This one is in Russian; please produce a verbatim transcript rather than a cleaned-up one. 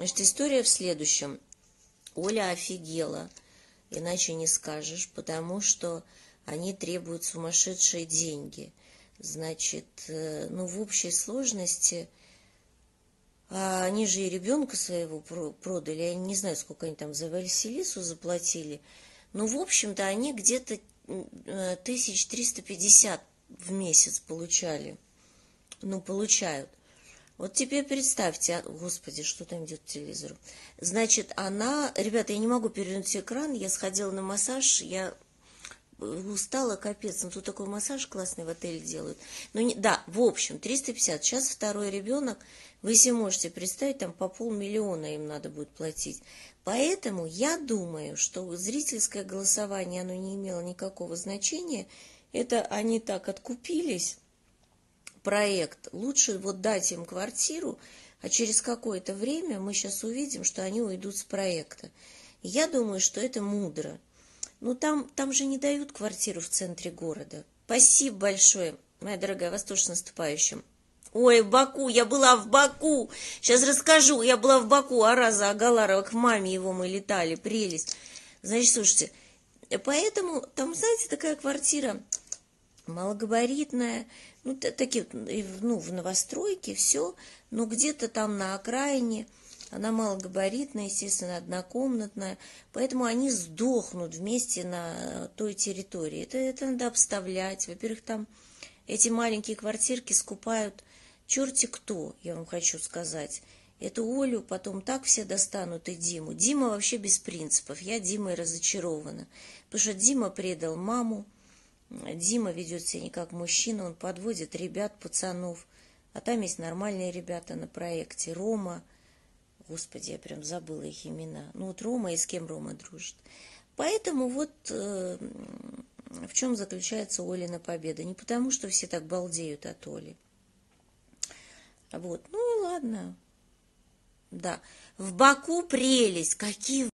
Значит, история в следующем. Оля офигела, иначе не скажешь, потому что они требуют сумасшедшие деньги. Значит, ну, в общей сложности, а они же и ребенка своего продали, я не знаю, сколько они там за Василису заплатили, но, в общем-то, они где-то тысяч триста пятьдесят в месяц получали, ну, получают. Вот теперь представьте, господи, что там идет по телевизору. Значит, она, ребята, я не могу перевернуть экран, я сходила на массаж, я устала, капец, ну тут такой массаж классный в отеле делают. Ну, не, да, в общем, триста пятьдесят, сейчас второй ребенок, вы себе можете представить, там по полмиллиона им надо будет платить. Поэтому я думаю, что зрительское голосование, оно не имело никакого значения, это они так откупились, проект, лучше вот дать им квартиру, а через какое-то время мы сейчас увидим, что они уйдут с проекта. Я думаю, что это мудро. Ну, там, там же не дают квартиру в центре города. Спасибо большое, моя дорогая, вас тоже с наступающим. Ой, в Баку, я была в Баку. Сейчас расскажу, я была в Баку, Араза Агаларова, к маме его мы летали, прелесть. Значит, слушайте, поэтому там, знаете, такая квартира малогабаритная, ну, такие, ну, в новостройке, все, но где-то там на окраине, она малогабаритная, естественно, однокомнатная, поэтому они сдохнут вместе на той территории. Это, это надо обставлять. Во-первых, там эти маленькие квартирки скупают черти кто, я вам хочу сказать. Эту Олю потом так все достанут и Диму. Дима вообще без принципов. Я Димой разочарована, потому что Дима предал маму. Дима ведет себя не как мужчина, он подводит ребят, пацанов. А там есть нормальные ребята на проекте. Рома, господи, я прям забыла их имена. Ну вот Рома, и с кем Рома дружит. Поэтому вот э, в чем заключается Олина победа. Не потому, что все так балдеют от Оли. Вот, ну и ладно. Да, в Баку прелесть. Какие